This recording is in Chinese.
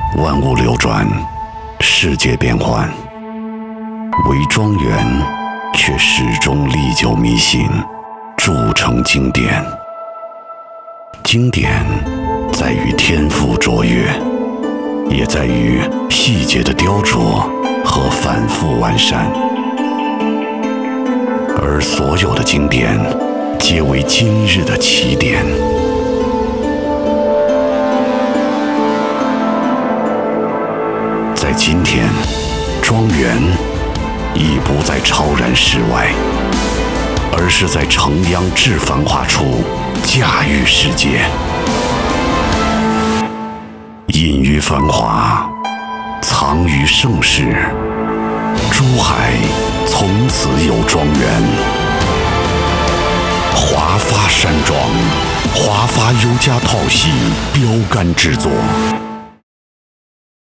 万物流转，世界变幻，唯庄园却始终历久弥新，铸成经典。经典在于天赋卓越，也在于细节的雕琢和反复完善。而所有的经典，皆为今日的起点。在今天，庄园已不在超然世外，而是在城央至繁华处驾驭世界。隐于繁华，藏于盛世，珠海从此有庄园。华发山庄，华发优家套系标杆制作。